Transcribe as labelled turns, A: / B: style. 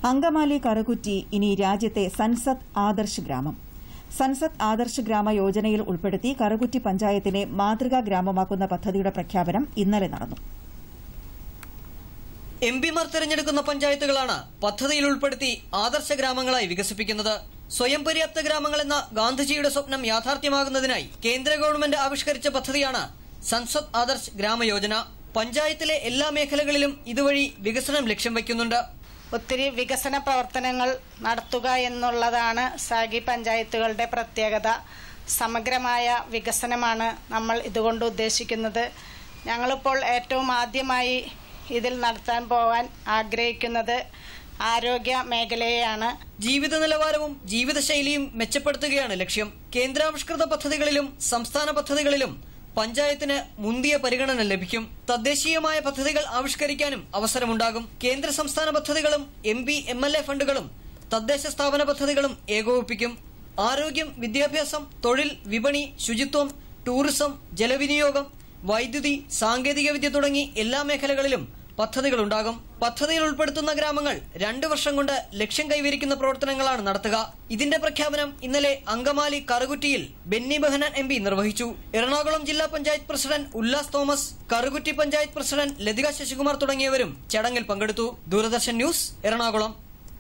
A: അങ്കമാലി കറുകുറ്റി ഇനി രാജ്യത്തെ സൻസദ് ആദർശ ഗ്രാമം. സൻസദ് ആദർശ ഗ്രാമ യോജനയിൽ ഉൾപ്പെടുത്തി കറുകുറ്റി പഞ്ചായത്തിനെ മാതൃകാ ഗ്രാമമാക്കുന്ന പദ്ധതിയുടെ പ്രഖ്യാപനം ഇന്നലെ നടന്നു.
B: എംപിമാർ തെരഞ്ഞെടുക്കുന്ന പഞ്ചായത്തുകളാണ് പദ്ധതിയിൽ ഉൾപ്പെടുത്തി ആദർശ ഗ്രാമങ്ങളായി വികസിപ്പിക്കുന്നത്. സ്വയം പര്യാപ്ത ഗ്രാമങ്ങൾ എന്ന ഗാന്ധിജിയുടെ സ്വപ്നം യാഥാർത്ഥ്യമാകുന്നതിനായി കേന്ദ്ര ഗവൺമെന്റ് ആവിഷ്കരിച്ച പദ്ധതിയാണ് സൻസദ് ആദർശ് ഗ്രാമയോജന. പഞ്ചായത്തിലെ എല്ലാ മേഖലകളിലും ഇതുവഴി വികസനം ലക്ഷ്യം വയ്ക്കുന്നുണ്ട്.
C: ഒത്തിരി വികസന പ്രവർത്തനങ്ങൾ നടത്തുക എന്നുള്ളതാണ് സാഗി പഞ്ചായത്തുകളുടെ പ്രത്യേകത. സമഗ്രമായ വികസനമാണ് നമ്മൾ ഇതുകൊണ്ട് ഉദ്ദേശിക്കുന്നത്. ഞങ്ങളിപ്പോൾ ഏറ്റവും ആദ്യമായി ഇതിൽ നടത്താൻ പോകാൻ ആഗ്രഹിക്കുന്നത് ആരോഗ്യ മേഖലയെയാണ്.
B: ജീവിത നിലവാരവും ജീവിതശൈലിയും മെച്ചപ്പെടുത്തുകയാണ് ലക്ഷ്യം. കേന്ദ്രാവിഷ്കൃത പദ്ധതികളിലും സംസ്ഥാന പദ്ധതികളിലും പഞ്ചായത്തിന് മുന്തിയ പരിഗണന ലഭിക്കും. തദ്ദേശീയമായ പദ്ധതികൾ ആവിഷ്കരിക്കാനും അവസരമുണ്ടാകും. കേന്ദ്ര സംസ്ഥാന പദ്ധതികളും MP, MLA ഫണ്ടുകളും തദ്ദേശ സ്ഥാപന പദ്ധതികളും ഏകോപിപ്പിക്കും. ആരോഗ്യം, വിദ്യാഭ്യാസം, തൊഴിൽ, വിപണി, ശുചിത്വം, ടൂറിസം, ജലവിനിയോഗം, വൈദ്യുതി, സാങ്കേതികവിദ്യ തുടങ്ങി എല്ലാ മേഖലകളിലും പദ്ധതികളുണ്ടാകും. പദ്ധതിയിൽ ഉൾപ്പെടുത്തുന്ന ഗ്രാമങ്ങൾ 2 വർഷം കൊണ്ട് ലക്ഷ്യം കൈവരിക്കുന്ന പ്രവർത്തനങ്ങളാണ് നടത്തുക. ഇതിന്റെ പ്രഖ്യാപനം ഇന്നലെ അങ്കമാലി കറുകുറ്റിയിൽ ബെന്നി ബെഹനാൻ MP നിർവഹിച്ചു. എറണാകുളം ജില്ലാ പഞ്ചായത്ത് പ്രസിഡന്റ് ഉല്ലാസ് തോമസ്, കറുകുറ്റി പഞ്ചായത്ത് പ്രസിഡന്റ് ലതിക ശശികുമാർ തുടങ്ങിയവരും ചടങ്ങിൽ പങ്കെടുത്തു. ദൂരദർശൻ ന്യൂസ്, എറണാകുളം.